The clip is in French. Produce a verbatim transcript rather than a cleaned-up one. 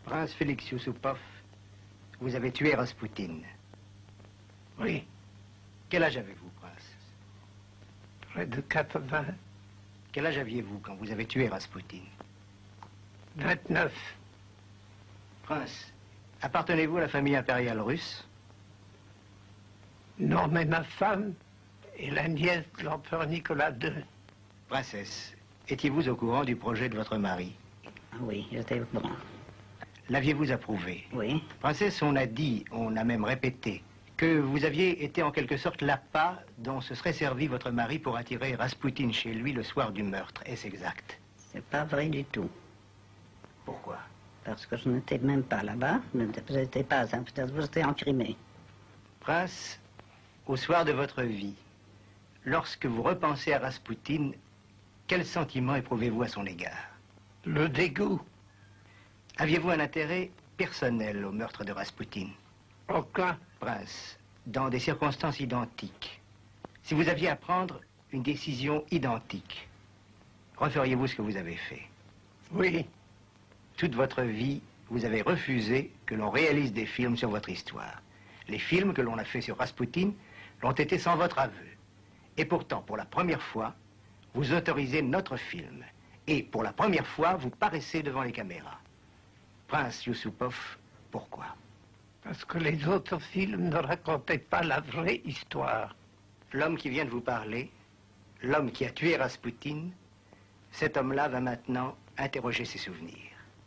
Prince Félix Yusupov, vous avez tué Raspoutine. Oui. Quel âge avez-vous, prince? Près de quatre-vingts. Quel âge aviez-vous quand vous avez tué Raspoutine? vingt-neuf. Prince, appartenez-vous à la famille impériale russe? Non, mais ma femme est la nièce de l'empereur Nicolas deux. Princesse, étiez-vous au courant du projet de votre mari? Oui, j'étais au courant. L'aviez-vous approuvé? Oui. Princesse, on a dit, on a même répété, que vous aviez été en quelque sorte l'appât dont se serait servi votre mari pour attirer Raspoutine chez lui le soir du meurtre. Est-ce exact? C'est pas vrai du tout. Pourquoi? Parce que je n'étais même pas là-bas, je n'étais pas à Saint-Pétersbourg, j'étais en Crimée. Prince, au soir de votre vie, lorsque vous repensez à Raspoutine, quel sentiment éprouvez-vous à son égard? Le dégoût. Aviez-vous un intérêt personnel au meurtre de Raspoutine? Aucun. Prince, dans des circonstances identiques, si vous aviez à prendre une décision identique, referiez-vous ce que vous avez fait? Oui. Toute votre vie, vous avez refusé que l'on réalise des films sur votre histoire. Les films que l'on a faits sur Raspoutine l'ont été sans votre aveu. Et pourtant, pour la première fois, vous autorisez notre film. Et pour la première fois, vous paraissez devant les caméras. Prince Yusupov, pourquoi? Parce que les autres films ne racontaient pas la vraie histoire. L'homme qui vient de vous parler, l'homme qui a tué Raspoutine, cet homme-là va maintenant interroger ses souvenirs.